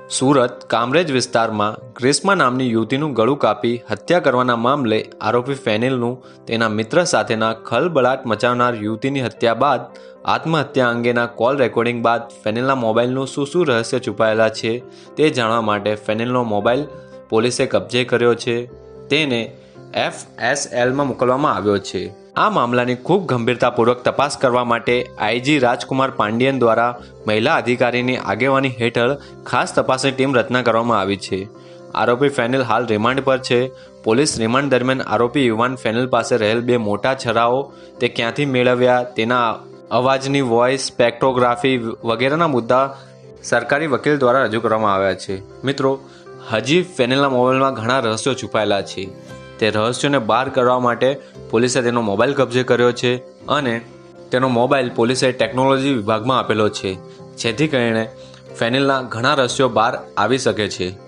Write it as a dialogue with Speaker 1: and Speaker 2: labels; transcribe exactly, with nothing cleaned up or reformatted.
Speaker 1: સુરત કામરેજ વિસ્તારમાં ગ્રીષ્મા નામની યુવતીનું ગળું કાપી હત્યા કરવાના મામલે આરોપી ફેનિલનું તેના મિત્ર સાથેના ખળબળાટ મચાવનાર યુવતીની હત્યા બાદ આત્મહત્યા અંગેના કોલ રેકોર્ડિંગ બાદ ફેનિલના મોબાઈલનું શું શું રહસ્ય છુપાયેલા છે તે જાણવા માટે ફેનિલનો મોબાઈલ પોલીસે કબજે કર્યો છે. તેને એફ એસ એલમાં મોકલવામાં આવ્યો છે. આ મામલાની ખૂબ ગંભીરતાપૂર્વક તપાસ કરવા માટે આઈજી રાજકુમાર પાંડિયન દ્વારા મહિલા અધિકારીની આગેવાની હેઠળ ખાસ તપાસની ટીમ રચના કરવામાં આવી છે. આરોપી ફેનિલ હાલ રિમાન્ડ પર છે. પોલીસ રિમાન્ડ દરમિયાન આરોપી યુવાન ફેનિલ પાસે રહેલ બે મોટા છરાઓ તે ક્યાંથી મેળવ્યા, તેના અવાજની વોઇસ સ્પેક્ટ્રોગ્રાફી વગેરેના મુદ્દા સરકારી વકીલ દ્વારા રજૂ કરવામાં આવ્યા છે. મિત્રો, હજી ફેનિલના મોબાઈલમાં ઘણા રહસ્યો છુપાયેલા છે. તે રહસ્યોને બહાર કાઢવા માટે પોલીસે તેનો મોબાઈલ કબજે કર્યો છે અને તેનો મોબાઈલ પોલીસે ટેકનોલોજી વિભાગમાં આપેલો છે, જેથી કરીને ફેનિલના ઘણા રહસ્યો બહાર આવી શકે છે.